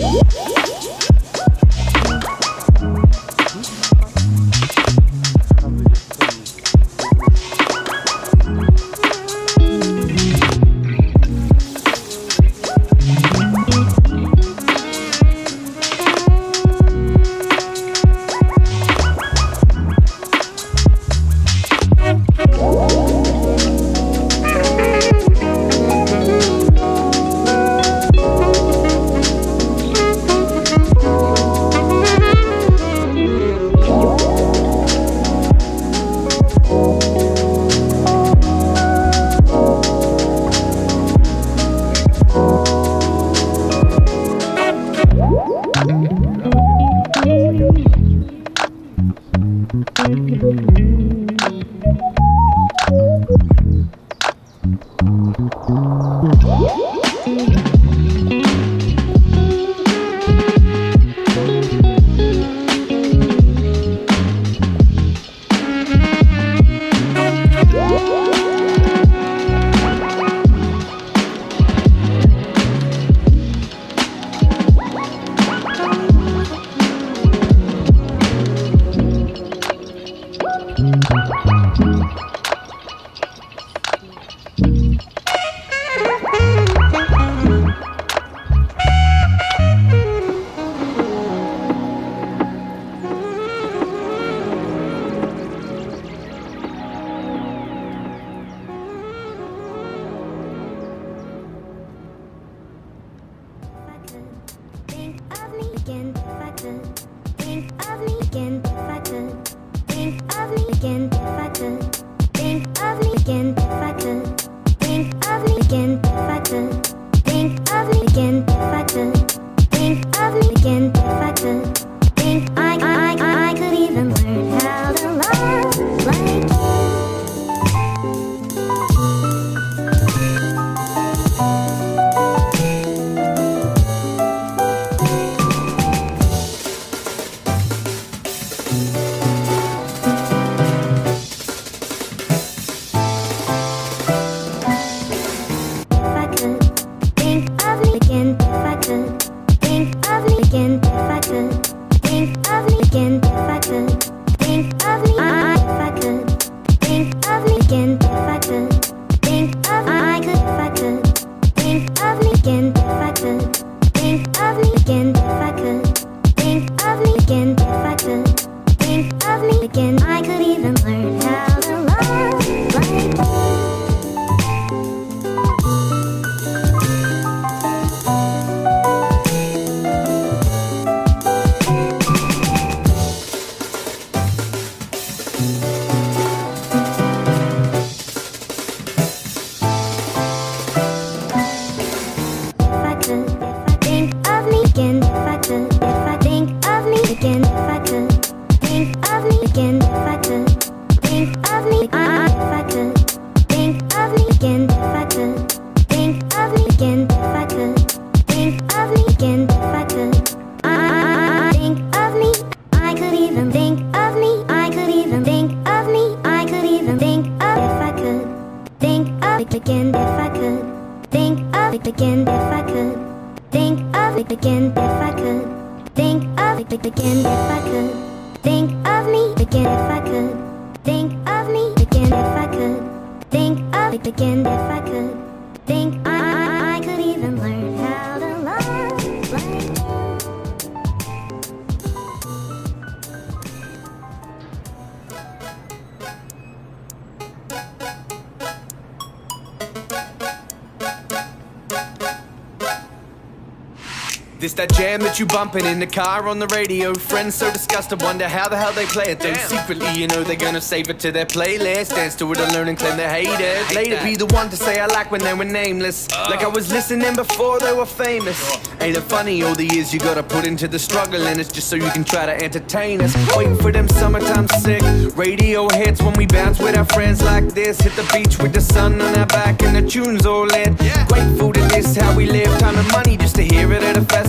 This that jam that you bumping in the car on the radio. Friends so disgusted, wonder how the hell they play it. Though secretly you know they're gonna save it to their playlist. Dance to it and learn and claim they hate it. Later be the one to say I like when they were nameless. Like I was listening before they were famous. Ain't it funny all the years you gotta put into the struggle, and it's just so you can try to entertain us. Waiting for them summertime sick radio hits when we bounce with our friends like this. Hit the beach with the sun on our back and the tunes all lit. Grateful to this how we live. Time and money just to hear it at a festival.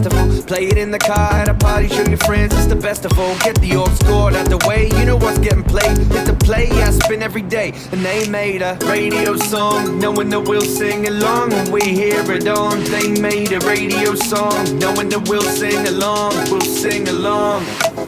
Play it in the car, at a party, show your friends it's the best of all. Get the aux cord out the way, you know what's getting played. Hit the play, I spin every day. And they made a radio song, knowing that we'll sing along when we hear it on. They made a radio song, knowing that we'll sing along, we'll sing along.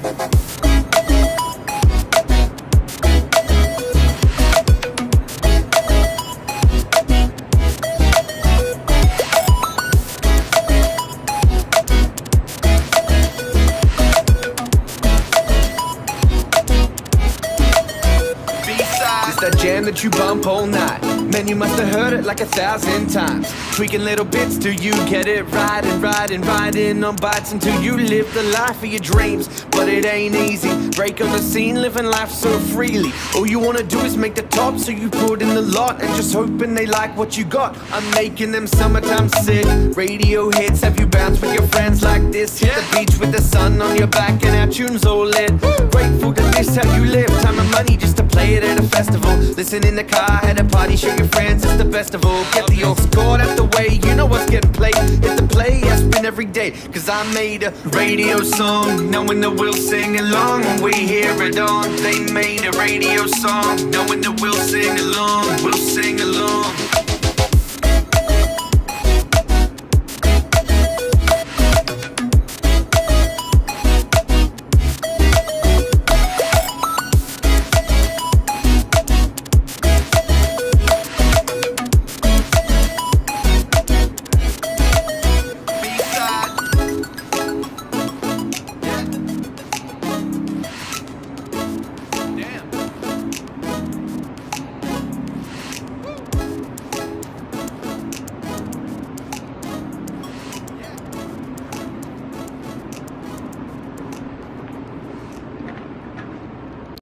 That jam that you bump all night. Man, you must have heard it like 1,000 times. Tweaking little bits till you get it right, and riding on bites until you live the life of your dreams. But it ain't easy, break on the scene, living life so freely. All you wanna do is make the top, so you put in the lot and just hoping they like what you got. I'm making them summertime sick radio hits. Have you bounced with your friends like this? Hit the beach with the sun on your back and our tunes all lit. Grateful that this how you live. Time and money just to play it at a festival. Listen in the car, at a party, show your friends it's the best of all. Get the aux cord out the way, you know what's getting played. Hit the play, I spin every day, cause I made a radio song, knowing that we'll sing along when we hear it on. They made a radio song, knowing that we'll sing along, we'll sing along.